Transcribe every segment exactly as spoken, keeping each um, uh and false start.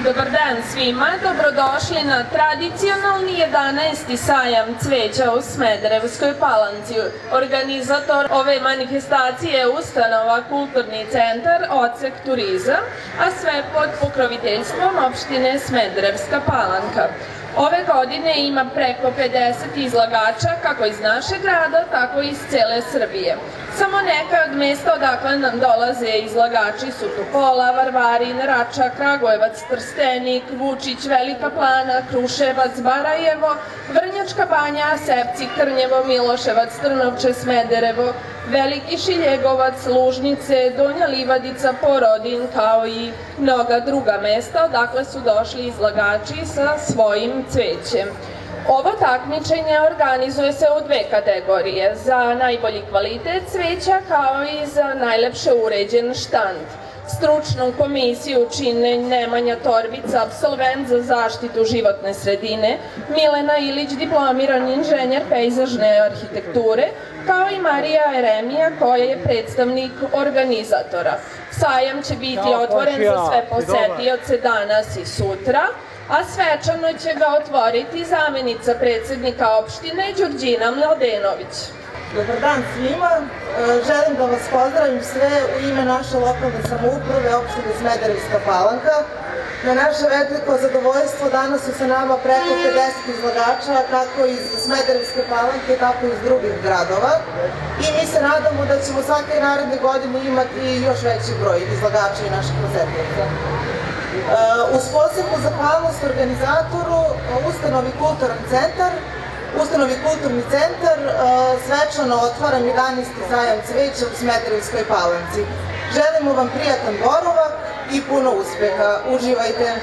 Dobar dan svima, dobrodošli na tradicionalni jedanaesti sajam cveća u Smederevskoj Palanci. Organizator ove manifestacije je ustanova Kulturni centar Odsek turizam, a sve pod pokroviteljstvom opštine Smederevska Palanka. Ove godine ima preko pedeset izlagača kako iz našeg grada, tako i iz cele Srbije. Samo neka od mesta odakle nam dolaze izlagači su Topola, Varvarin, Rača, Kragujevac, Trstenik, Vučić, Velika Plana, Kruševac, Barajevo, Vrnjačka Banja, Sepci, Krnjevo, Miloševac, Trnovče, Smederevo, Veliki Šiljegovac, Lužnice, Donja Livadica, Porodin, kao i mnoga druga mesta odakle su došli izlagači sa svojim cvećem. Ovo takmičenje organizuje se u dve kategorije, za najbolji kvalitet cveća kao i za najlepše uređen štand. Stručnu komisiju čine Nemanja Torbica, apsolvent za zaštitu životne sredine, Milena Ilić, diplomiran inženjer pejzažne arhitekture, kao i Marija Eremija, koja je predstavnik organizatora. Sajam će biti otvoren za sve posetioce danas i sutra, a svečano će ga otvoriti zamenica predsednika opštine Đurđina Mladenović. Dobar dan svima, želim da vas pozdravim sve u ime naše lokalne samouprave opštine Smederevska Palanka. Na naše veliko zadovoljstvo danas su sa nama preko pedeset izlagača, kako iz Smederevske Palanke, tako i iz drugih gradova. I mi se nadamo da ćemo svake naredne godine imati još veći broj izlagača i naših posetioca. Uz posebnu zahvalnost organizatoru, ustanovi Kulturni centar, Ustanovi Kulturni centar svečano otvaram jedanaesti sajam cveća u Smederevskoj Palanci. Želimo vam prijatan boravak i puno uspeha. Uživajte!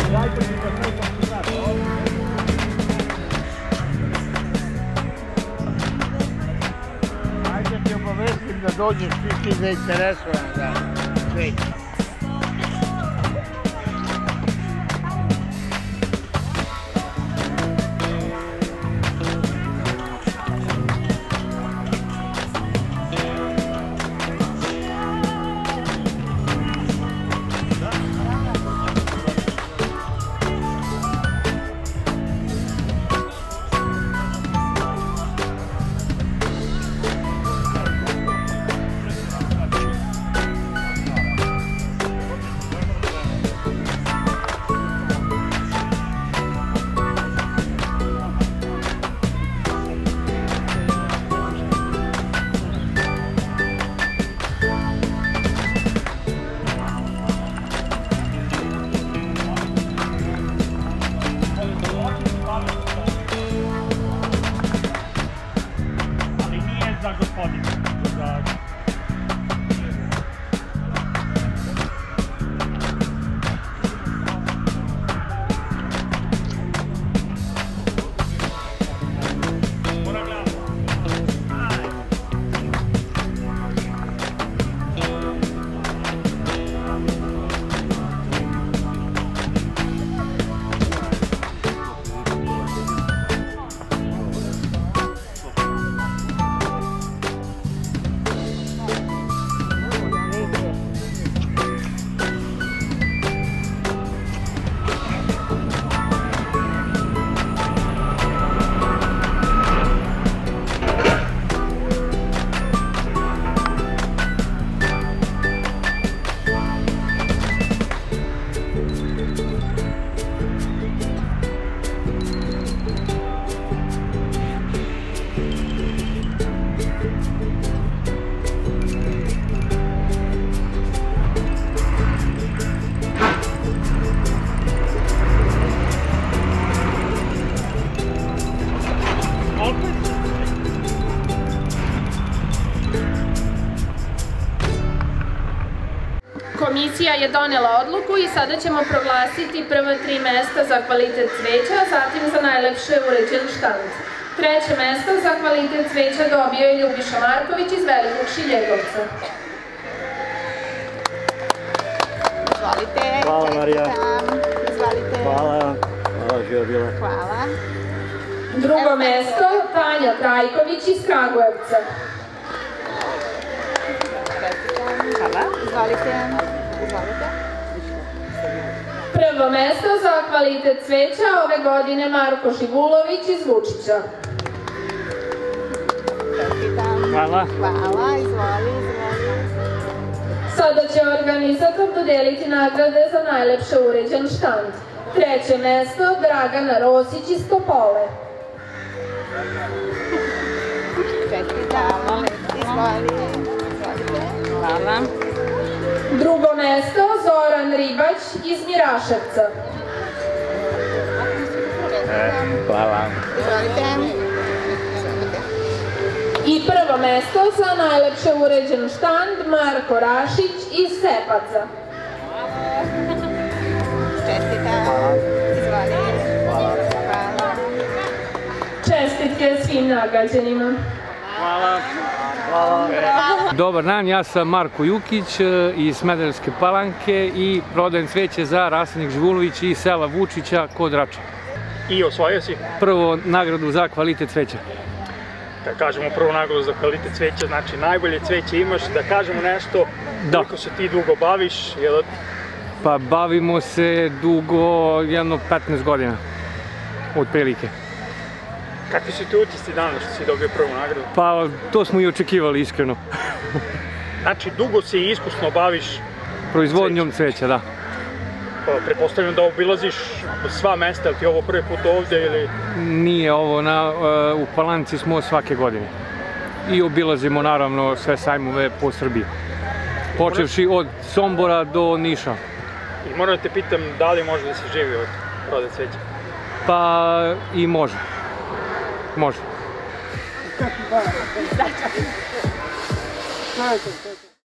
Ajde ti obavestim da dođeš svi ti zainteresovan za cveće. Za gospodina. Za... Komisija je donela odluku i sada ćemo proglasiti prva tri mesta za kvalitet cveća, zatim za najlepše uređen štand. Treće mesto za kvalitet cveća dobio je Ljubiša Marković iz Velikog Šiljegovca. Izvolite. Hvala, Marija. Izvolite. Hvala. Hvala, živa bila. Hvala. Drugo mesto Tanja Trajković iz Kragujevca. Hvala. Izvolite. Izvolite. Prvo mesto za kvalitet cveća ove godine Marko Živulović iz Vučića. Hvala. Hvala. Izvoli, izvoli. Sada će organizator dodeliti nagrade za najlepše uređen štand. Treće mesto Dragana Rosić iz Topole. Čestitam. Izvoli. Hvala. Drugo mesto Zoran Ribać iz Miraševca. Hvala. Izvolite. I prvo mesto za najlepše uređen štand Marko Rašić iz Sepaca. Čestitam. Izvoli. Hvala. Hvala. Čestitke svim nagađenima. Hvala. Hvala. Dobar dan, ja sam Marko Jukić iz Smederevske Palanke i prodajem cveće za rasadnik Živulović iz sela Vučića kod Rača. I osvojio si? Prvo nagradu za kvalitet cveća. Kad kažemo prvu nagradu za kvalitet cveća, znači najbolje cveće imaš, da kažemo nešto, koliko se ti dugo baviš? Pa bavimo se dugo, jedno petnaest godina, otprilike. Kakvi su ti utisci danas što si dobio prvu nagradu? Pa to smo i očekivali, iskreno. Znači, dugo se i iskusno baviš proizvodnjom cveća, da. Pa pretpostavljam da obilaziš sva mesta, ili ti je ovo prvi put ovdje ili... Nije ovo, u Palanci smo svake godine. I obilazimo naravno sve sajmove po Srbiji. Počevši od Sombora do Niša. I moram da te pitam, da li može da se živi od prodaje cveća? Pa i može. Može.